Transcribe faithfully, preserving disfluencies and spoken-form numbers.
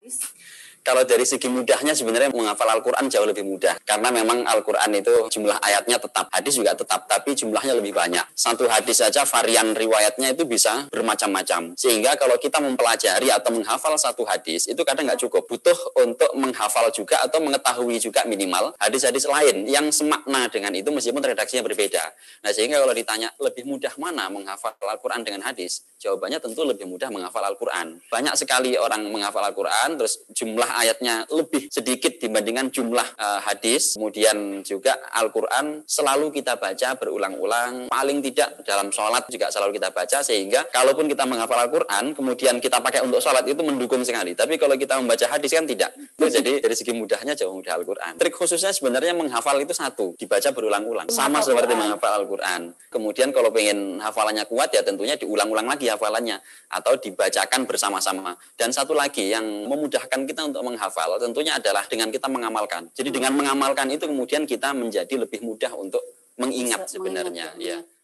Kalau dari segi mudahnya sebenarnya menghafal Al-Quran jauh lebih mudah. Karena memang Al-Quran itu jumlah ayatnya tetap, hadis juga tetap, tapi jumlahnya lebih banyak. Satu hadis saja varian riwayatnya itu bisa bermacam-macam. Sehingga kalau kita mempelajari atau menghafal satu hadis, itu kadang nggak cukup. Butuh untuk menghafal juga atau mengetahui juga minimal hadis-hadis lain yang semakna dengan itu meskipun redaksinya berbeda. Nah sehingga kalau ditanya lebih mudah mana menghafal Al-Quran dengan hadis, jawabannya tentu lebih mudah menghafal Al-Quran. Banyak sekali orang menghafal Al-Quran, terus jumlah ayatnya lebih sedikit dibandingkan jumlah uh, hadis. Kemudian juga Al-Quran selalu kita baca berulang-ulang, paling tidak dalam sholat juga selalu kita baca, sehingga kalaupun kita menghafal Al-Quran kemudian kita pakai untuk sholat itu mendukung sekali. Tapi kalau kita membaca hadis kan tidak. Jadi dari segi mudahnya jauh mudah Al-Quran. Trik khususnya sebenarnya menghafal itu satu, dibaca berulang-ulang, sama seperti menghafal Al-Quran. Kemudian kalau pengen hafalannya kuat ya tentunya diulang-ulang lagi hafalannya atau dibacakan bersama-sama. Dan satu lagi yang memudahkan kita untuk menghafal tentunya adalah dengan kita mengamalkan. Jadi dengan mengamalkan itu kemudian kita menjadi lebih mudah untuk mengingat sebenarnya, ya.